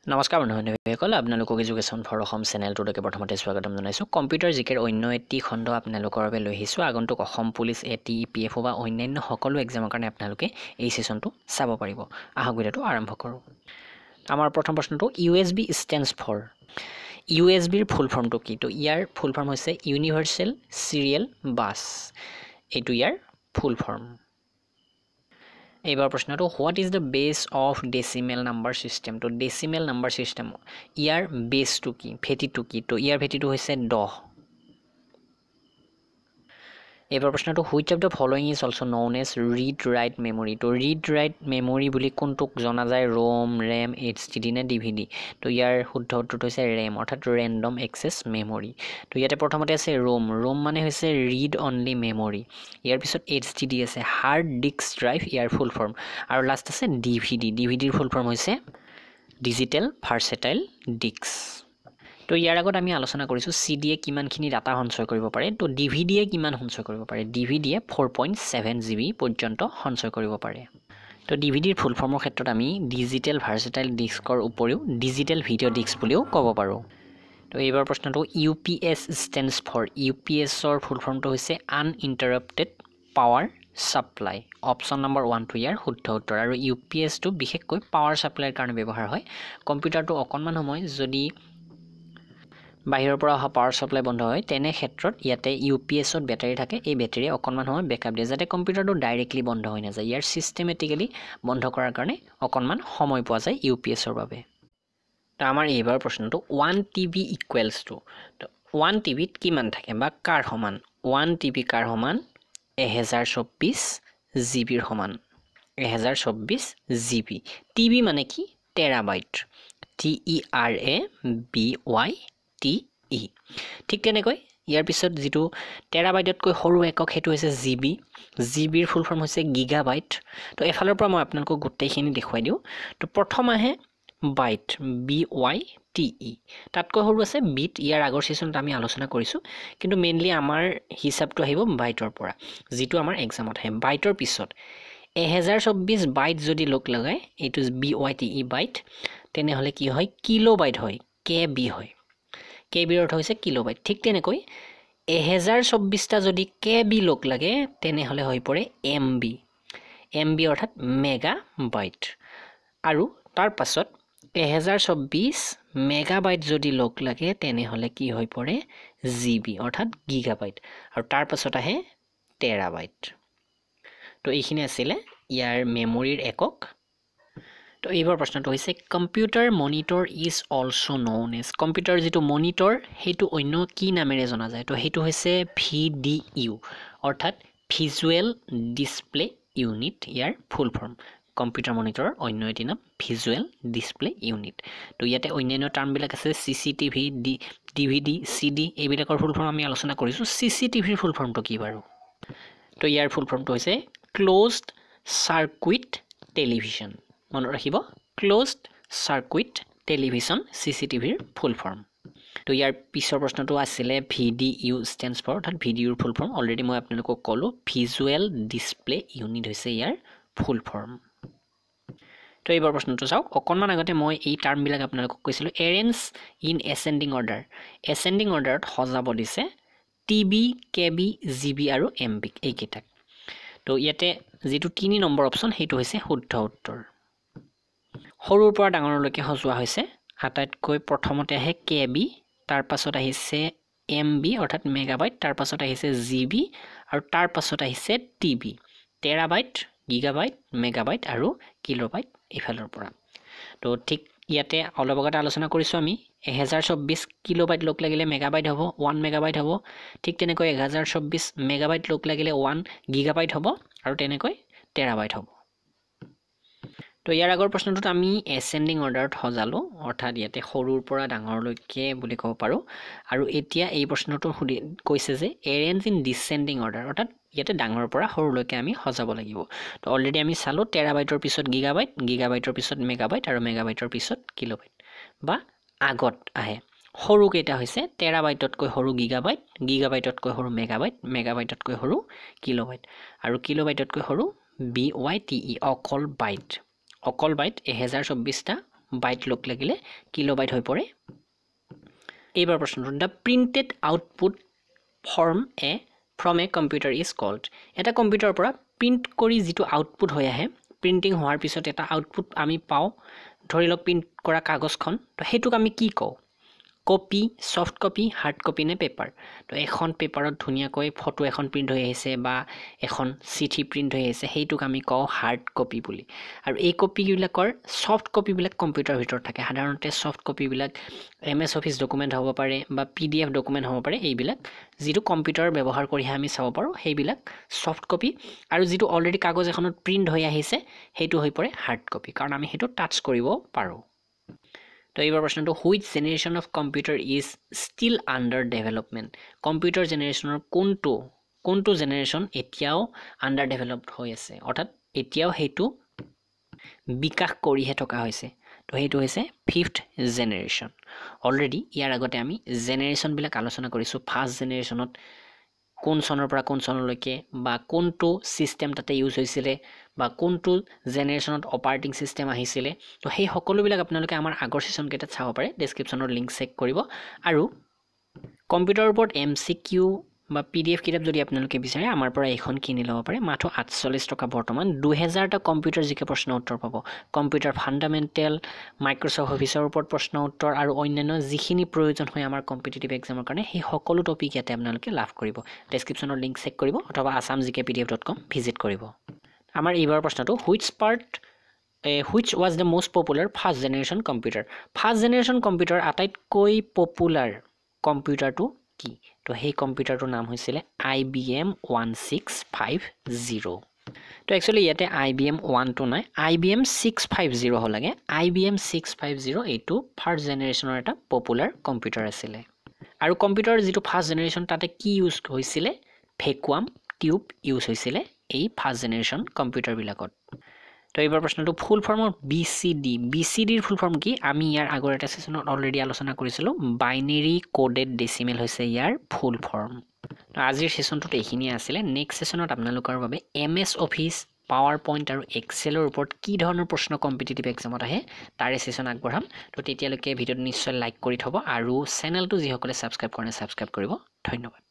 নমস্কাৰ বন্ধুসকল আপোনালোকক এডুকেশ্যন ফৰ অসম চেনেলটোলৈকে প্ৰথমতে স্বাগতম জনাইছোঁ। কম্পিউটাৰ জিকেৰ অন্য এটি খণ্ড আপোনালোকৰ বাবে লৈ আহিছোঁ। আগন্তুক অসম পুলিচ এটি PFO বা অন্যান্য সকলো এক্সামৰ কাৰণে আপোনালোকে এই ছেশ্যনটো চাব পাৰিব। আহক ভিডিঅ'টো আৰম্ভ কৰোঁ। আমাৰ প্ৰথম প্ৰশ্নটো USB ষ্টেণ্ডছ ফৰ। USBৰ ফুল ফৰ্মটো কি? তো ইয়াৰ ফুল ফৰ্ম হৈছে ইউনিভাৰ্চেল চিৰিয়েল বাছ। এইটো ইয়াৰ ফুল ফৰ্ম। এইবাৰ প্ৰশ্নটো what is the base of decimal number system. তো ডেচিমেল নাম্বাৰ ছিষ্টেম ইয়াৰ বেছটো কি, ভেটিটো কি? তো ইয়াৰ ভেটিটো হৈছে 10। এইবাৰ প্ৰশ্নটো which of the following is also' known as read write memory. তো ৰিড ৰাইট মেমৰি বুলি কোনটোক জনা যায়? ৰোম, ৰেম, HDD নে DVD? তো ইয়াৰ শুদ্ধ উত্তৰটো হৈছে ৰেম, অৰ্থাৎ ৰেণ্ডম এক্সেছ মেমৰি। তো ইয়াতে প্ৰথমতে আছে ৰোম। ৰোম মানে হৈছে ৰিড অনলি মেমৰি। ইয়াৰ পিছত HDD আছে, হাৰ্ড ডিস্ক ড্ৰাইভ, ইয়াৰ ফুল ফৰ্ম। আৰু লাষ্ট আছে DVD। DVDৰ ফুল ফৰ্ম হৈছে ডিজিটেল ভাৰ্চেটাইল ডিস্ক। তো ইয়াৰ আগত আমি আলোচনা কৰিছোঁ CDয়ে কিমানখিনি ডাটা সঞ্চয় কৰিব পাৰে। তো DVDয়ে কিমান সঞ্চয় কৰিব পাৰে? DVDয়ে 4.7 GB পৰ্যন্ত সঞ্চয় কৰিব পাৰে। তো DVDৰ ফুল ফৰ্মৰ ক্ষেত্ৰত আমি ডিজিটেল ভাৰ্চেটাইল ডিস্কৰ উপৰিও ডিজিটেল ভিডিঅ' ডিস্ক বুলিও ক'ব পাৰোঁ। তো এইবাৰ প্ৰশ্নটো UPS ষ্টেণ্ডছ ফৰ। UPSৰ ফুল ফৰ্মটো হৈছে uninterrupted power supply. Option number 1টো ইয়াৰ শুদ্ধ উত্তৰ। আৰু UPSটো বিশেষকৈ পাৱাৰ ছাপ্লাইৰ কাৰণে ব্যৱহাৰ হয়। কম্পিউটাৰটো অকণমান সময় যদি বাহিৰৰ পৰা অহা পাৱাৰ ছাপ্লাই বন্ধ হয়, তেনে ক্ষেত্ৰত ইয়াতে UPSত বেটাৰী থাকে। এই বেটাৰীয়ে অকণমান সময় বেকআপ দিয়ে যাতে কম্পিউটাৰটো ডাইৰেক্টলি বন্ধ হৈ নাযায়। ইয়াৰ ছিষ্টেমেটিকেলি বন্ধ কৰাৰ কাৰণে অকণমান সময় পোৱা যায় UPSৰ বাবে। তো আমাৰ এইবাৰ প্ৰশ্নটো 1 TB ইকুৱেলছ টু। তো 1 TBত কিমান থাকে বা কাৰ সমান? 1 TB কাৰ সমান? 1024 GBৰ সমান। 1024 GB। TB মানে কি? টেৰাবাইট। TERABYTE। ঠিক তেনেকৈ ইয়াৰ পিছত যিটো টেৰাবাইটতকৈ সৰু একক সেইটো হৈছে GB। GBৰ ফুল ফৰ্ম হৈছে গিগাবাইট। তো এফালৰ পৰা মই আপোনালোকক গোটেইখিনি দেখুৱাই দিওঁ। তো প্ৰথম আহে বাইট, BYTE। তাতকৈ সৰু আছে বিট। ইয়াৰ আগৰ ছেশ্যনত আমি আলোচনা কৰিছোঁ, কিন্তু মেইনলি আমাৰ হিচাপটো আহিব বাইটৰ পৰা, যিটো আমাৰ এক্সামত আহে। বাইটৰ পিছত 1024 বাইট যদি লগ লগায়, এইটো BYTE বাইট, তেনেহ'লে কি হয়? কিলোবাইট হয়, KB হয়। KBৰ অৰ্থ হৈছে কিলোবাইট। ঠিক তেনেকৈ 1024টা যদি KB লগ লাগে, তেনেহ'লে হৈ পৰে MB। MB অৰ্থাৎ মেগাবাইট। আৰু তাৰ পাছত 1024 মেগাবাইট যদি লগ লাগে, তেনেহ'লে কি হৈ পৰে? GB অৰ্থাৎ গিগাবাইট। আৰু তাৰ পাছত আহে টেৰাবাইট। তো এইখিনি আছিলে ইয়াৰ মেমৰিৰ একক। তো এইবাৰ প্ৰশ্নটো হৈছে computer monitor is also' known as. Computer যিটো মনিটৰ সেইটো অন্য কি নামেৰে জনা যায়? তো সেইটো হৈছে VDU, অৰ্থাৎ ভিজুৱেল ডিছপ্লে ইউনিট। ইয়াৰ ফুল ফৰ্ম। কম্পিউটাৰ মনিটৰৰ অন্য এটি নাম ভিজুৱেল ডিছপ্লে ইউনিট। তো ইয়াতে অন্যান্য টাৰ্মবিলাক আছে CCTV, DVD, CD, এইবিলাকৰ ফুল ফৰ্ম আমি আলোচনা কৰিছোঁ। CCTVৰ ফুল ফৰ্মটো কি বাৰু? তো ইয়াৰ ফুল ফৰ্মটো হৈছে ক্ল'জড চাৰ্কুইট টেলিভিছন। মনত ৰাখিব, ক্ল'জড চাৰ্কুইট টেলিভিছন CCTVৰ ফুল ফৰ্ম। তো ইয়াৰ পিছৰ প্ৰশ্নটো আছিলে VDU ষ্টেণ্ডছ ফৰ, অৰ্থাৎ VDUৰ ফুল ফৰ্ম। অলৰেডি মই আপোনালোকক ক'লোঁ ভিজুৱেল ডিছপ্লে ইউনিট হৈছে ইয়াৰ ফুল ফৰ্ম। তো এইবাৰ প্ৰশ্নটো চাওক। অকণমান আগতে মই এই টাৰ্মবিলাক আপোনালোকক কৈছিলোঁ। Arrange in ascending order. এচেণ্ডিং অৰ্ডাৰত সজাব দিছে TB, KB, GB আৰু MB এইকেইটাক। তো ইয়াতে যিটো 3 নম্বৰ অপশ্যন সেইটো হৈছে শুদ্ধ উত্তৰ। সৰুৰ পৰা ডাঙৰলৈকে সজোৱা হৈছে। আটাইতকৈ প্ৰথমতে আহে KB, তাৰ পাছত আহিছে MB অৰ্থাৎ মেগাবাইট, তাৰ পাছত আহিছে GB, আৰু তাৰ পাছত আহিছে TB, টেৰাবাইট, গিগাবাইট, মেগাবাইট আৰু কিলোবাইট এইফালৰ পৰা। তো ঠিক ইয়াতে অলপ আগতে আলোচনা কৰিছোঁ আমি 1024 কিলোবাইট লগ লাগিলে মেগাবাইট হ'ব, 1 মেগাবাইট হ'ব। ঠিক তেনেকৈ 1024 মেগাবাইট লগ লাগিলে 1 গিগাবাইট হ'ব, আৰু তেনেকৈ টেৰাবাইট হ'ব। তো ইয়াৰ আগৰ প্ৰশ্নটোত আমি এচেণ্ডিং অৰ্ডাৰত সজালোঁ, অৰ্থাৎ ইয়াতে সৰুৰ পৰা ডাঙৰলৈকে বুলি ক'ব পাৰোঁ। আৰু এতিয়া এই প্ৰশ্নটো কৈছে যে এৰেঞ্জ ইন ডিচেণ্ডিং অৰ্ডাৰ, অৰ্থাৎ ইয়াতে ডাঙৰৰ পৰা সৰুলৈকে আমি সজাব লাগিব। তো অলৰেডি আমি চালোঁ টেৰাবাইটৰ পিছত গিগাবাইট, গিগাবাইটৰ পিছত মেগাবাইট, আৰু মেগাবাইটৰ পিছত কিলোবাইট বা আগত আহে। সৰুকেইটা হৈছে টেৰাবাইটতকৈ সৰু গিগাবাইট, গিগাবাইটতকৈ সৰু মেগাবাইট, মেগাবাইটতকৈ সৰু কিলোবাইট, আৰু কিলোবাইটতকৈ সৰু BYTE অকল বাইট। অকল বাইট 1024টা বাইট লগ লাগিলে কিলোবাইট হৈ পৰে এইবাৰ প্ৰশ্নটো the printed output from a computer is called এটা কম্পিউটাৰৰ পৰা প্ৰিন্ট কৰি যিটো আউটপুট হৈ আহে প্ৰিন্টিং হোৱাৰ পিছত এটা আউটপুট আমি পাওঁ ধৰি লওক প্ৰিন্ট কৰা কাগজখন তো সেইটোক আমি কি কওঁ copy soft copy hard copy নে পেপাৰ তো এখন পেপাৰত ধুনীয়াকৈ ফটো এখন প্ৰিন্ট হৈ আহিছে বা এখন চিঠি প্ৰিন্ট হৈ আহিছে সেইটোক আমি কওঁ হাৰ্ড কপি বুলি আৰু এই কপিবিলাকৰ সফট কপিবিলাক কম্পিউটাৰৰ ভিতৰত থাকে সাধাৰণতে সফট কপিবিলাক MS অফিচ ডকুমেণ্ট হ'ব পাৰে বা PDF ডকুমেণ্ট হ'ব পাৰে এইবিলাক যিটো কম্পিউটাৰ ব্যৱহাৰ কৰিহে আমি চাব পাৰোঁ সেইবিলাক সফট কপি আৰু যিটো অলৰেডি কাগজ এখনত প্ৰিন্ট হৈ আহিছে সেইটো হৈ পৰে হাৰ্ড কপি কাৰণ আমি সেইটো টাচ কৰিব পাৰোঁ তো এইবাৰ প্ৰশ্নটো which generation of computer is still under development computer জেনেৰেশ্যনৰ কোনটো জেনেৰেশ্যন এতিয়াও আণ্ডাৰ ডেভেলপড হৈ আছে অৰ্থাৎ এতিয়াও সেইটো বিকাশ কৰিহে থকা হৈছে তো সেইটো হৈছে 5th জেনেৰেশ্যন অলৰেডি ইয়াৰ আগতে আমি জেনেৰেশ্যনবিলাক আলোচনা কৰিছোঁ ফাৰ্ষ্ট জেনেৰেশ্যনত কোন চনৰ পৰা কোন চনলৈকে বা কোনটো ছিষ্টেম তাতে ইউজ হৈছিলে বা কোনটো জেনেৰেশ্যনত অপাৰেটিং ছিষ্টেম আহিছিলে তো সেই সকলোবিলাক আপোনালোকে আমাৰ আগৰ ছেশ্যনকেইটাত চাব পাৰে ডেছক্ৰিপশ্যনৰ লিংক চেক কৰিব আৰু কম্পিউটাৰৰ ওপৰত MCQ বা PDF কিতাপ যদি আপোনালোকে বিচাৰে আমাৰ পৰা এইখন কিনি ল'ব পাৰে মাত্ৰ 48 টকা বৰ্তমান 2000টা কম্পিউটাৰ জিকে প্ৰশ্ন উত্তৰ পাব কম্পিউটাৰ ফাণ্ডামেণ্টেল মাইক্ৰ'ছফ্ট অফিচৰ ওপৰত প্ৰশ্ন উত্তৰ আৰু অন্যান্য যিখিনি প্ৰয়োজন হয় আমাৰ কম্পিটিটিভ এক্সামৰ কাৰণে সেই সকলো টপিক ইয়াতে আপোনালোকে লাভ কৰিব ডেছক্ৰিপশ্যনৰ লিংক চেক কৰিব অথবা assamgkpdf.com ভিজিট কৰিব আমাৰ এইবাৰ প্ৰশ্নটো which was the most popular first generation computer first generation computer আটাইতকৈ পপুলাৰ কম্পিউটাৰটো কি তো সেই কম্পিউটাৰটোৰ নাম হৈছিলে IBM 1650 তো একচুৱেলি ইয়াতে IBM 1 টো নাই IBM 650 হ'ব লাগে IBM 650 এইটো ফাৰ্ষ্ট জেনেৰেশ্যনৰ এটা পপুলাৰ কম্পিউটাৰ আছিলে আৰু কম্পিউটাৰ যিটো ফাৰ্ষ্ট জেনেৰেশ্যন তাতে কি ইউজ হৈছিলে ভেকুৱাম টিউব ইউজ হৈছিলে এই ফাৰ্ষ্ট জেনেৰেশ্যন কম্পিউটাৰবিলাকত তো এইবাৰ প্ৰশ্নটো ফুল ফৰ্মৰ BCDৰ ফুল ফৰ্ম কি আমি ইয়াৰ আগৰ এটা ছেশ্যনত অলৰেডি আলোচনা কৰিছিলোঁ বাইনেৰী কোডেড ডেচিমেল হৈছে ইয়াৰ ফুল ফৰ্ম তো আজিৰ ছেশ্যনটোত এইখিনিয়ে আছিলে নেক্সট ছেশ্যনত আপোনালোকৰ বাবে MS অফিচ পাৱাৰ পইণ্ট আৰু এক্সেলৰ ওপৰত কি ধৰণৰ প্ৰশ্ন কম্পিটিটিভ এক্সামত আহে তাৰে ছেশ্যন আগবঢ়াম তো তেতিয়ালৈকে ভিডিঅ'টো নিশ্চয় লাইক কৰি থ'ব আৰু চেনেলটো যিসকলে ছাবস্ক্ৰাইব কৰে ছাবস্ক্ৰাইব কৰিব ধন্যবাদ